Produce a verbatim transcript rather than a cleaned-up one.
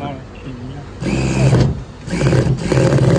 มากเลยอย่างนี้นะ